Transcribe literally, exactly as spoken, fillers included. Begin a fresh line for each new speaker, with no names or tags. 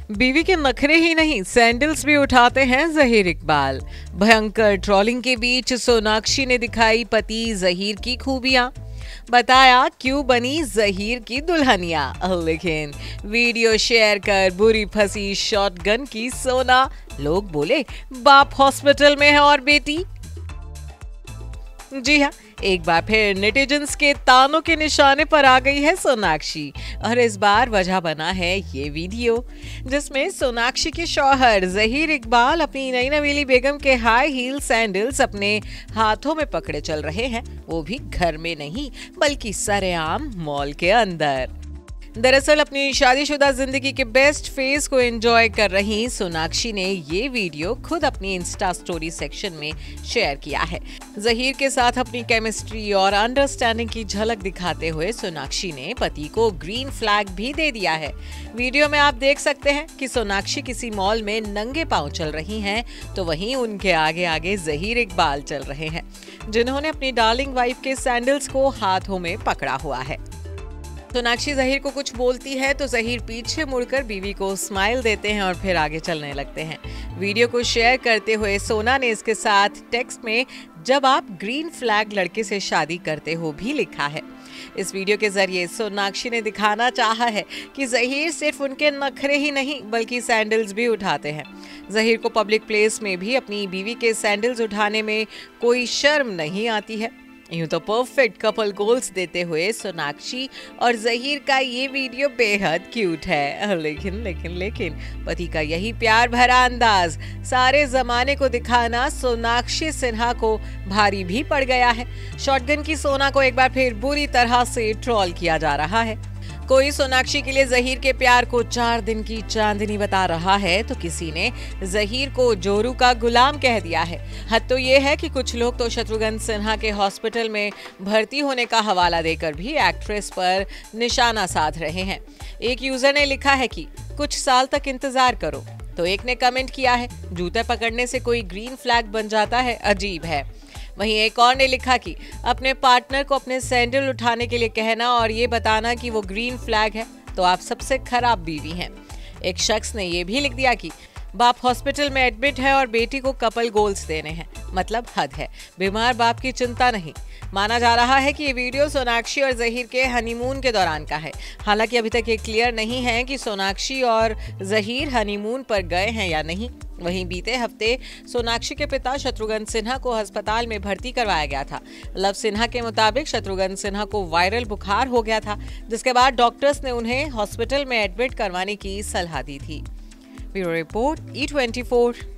बीवी के नखरे ही नहीं, सैंडल्स भी उठाते हैं जहीर इकबाल। भयंकर ट्रोलिंग के बीच सोनाक्षी ने दिखाई पति जहीर की खूबियां, बताया क्यों बनी जहीर की दुल्हनिया। लेकिन वीडियो शेयर कर बुरी फंसी शॉटगन की सोना। लोग बोले बाप हॉस्पिटल में है और बेटी। जी हाँ, एक बार फिर नेटिजन्स के तानों के निशाने पर आ गई है सोनाक्षी, और इस बार वजह बना है ये वीडियो जिसमें सोनाक्षी के शौहर जहीर इकबाल अपनी नई नवेली बेगम के हाई हील सैंडल्स अपने हाथों में पकड़े चल रहे हैं, वो भी घर में नहीं बल्कि सरेआम मॉल के अंदर। दरअसल अपनी शादीशुदा जिंदगी के बेस्ट फेज को एंजॉय कर रही सोनाक्षी ने ये वीडियो खुद अपनी इंस्टा स्टोरी सेक्शन में शेयर किया है। जहीर के साथ अपनी केमिस्ट्री और अंडरस्टैंडिंग की झलक दिखाते हुए सोनाक्षी ने पति को ग्रीन फ्लैग भी दे दिया है। वीडियो में आप देख सकते हैं कि सोनाक्षी किसी मॉल में नंगे पांव चल रही हैं, तो वहीं उनके आगे आगे जहीर इकबाल चल रहे हैं, जिन्होंने अपनी डार्लिंग वाइफ के सैंडल्स को हाथों में पकड़ा हुआ है। सोनाक्षी जहीर को कुछ बोलती है तो जहीर पीछे मुड़कर बीवी को स्माइल देते हैं और फिर आगे चलने लगते हैं। वीडियो को शेयर करते हुए सोना ने इसके साथ टेक्स्ट में जब आप ग्रीन फ्लैग लड़के से शादी करते हो भी लिखा है। इस वीडियो के जरिए सोनाक्षी ने दिखाना चाहा है कि जहीर सिर्फ उनके नखरे ही नहीं बल्कि सैंडल्स भी उठाते हैं। जहीर को पब्लिक प्लेस में भी अपनी बीवी के सैंडल्स उठाने में कोई शर्म नहीं आती है। यूं तो परफेक्ट कपल गोल्स देते हुए सोनाक्षी और जहीर का ये वीडियो बेहद क्यूट है। लेकिन लेकिन लेकिन पति का यही प्यार भरा अंदाज सारे जमाने को दिखाना सोनाक्षी सिन्हा को भारी भी पड़ गया है। शॉटगन की सोना को एक बार फिर बुरी तरह से ट्रोल किया जा रहा है। कोई सोनाक्षी के लिए जहीर के प्यार को चार दिन की चांदनी बता रहा है, तो किसी ने जहीर को जोरू का गुलाम कह दिया है। हद तो ये है कि कुछ लोग तो शत्रुघ्न सिन्हा के हॉस्पिटल में भर्ती होने का हवाला देकर भी एक्ट्रेस पर निशाना साध रहे हैं। एक यूजर ने लिखा है कि कुछ साल तक इंतजार करो, तो एक ने कमेंट किया है जूते पकड़ने से कोई ग्रीन फ्लैग बन जाता है, अजीब है। वहीं एक और ने लिखा कि अपने पार्टनर को अपने सैंडल उठाने के लिए कहना और ये बताना कि वो ग्रीन फ्लैग है तो आप सबसे खराब बीवी हैं। एक शख्स ने ये भी लिख दिया कि बाप हॉस्पिटल में एडमिट है और बेटी को कपल गोल्स देने हैं, मतलब हद है, बीमार बाप की चिंता नहीं। माना जा रहा है कि ये वीडियो सोनाक्षी और जहीर के हनीमून के दौरान का है। हालांकि अभी तक ये क्लियर नहीं है कि सोनाक्षी और जहीर हनीमून पर गए हैं या नहीं। वहीं बीते हफ्ते सोनाक्षी के पिता शत्रुघ्न सिन्हा को अस्पताल में भर्ती करवाया गया था। लव सिन्हा के मुताबिक शत्रुघ्न सिन्हा को वायरल बुखार हो गया था, जिसके बाद डॉक्टर्स ने उन्हें हॉस्पिटल में एडमिट करवाने की सलाह दी थी। Bureau report E twenty four.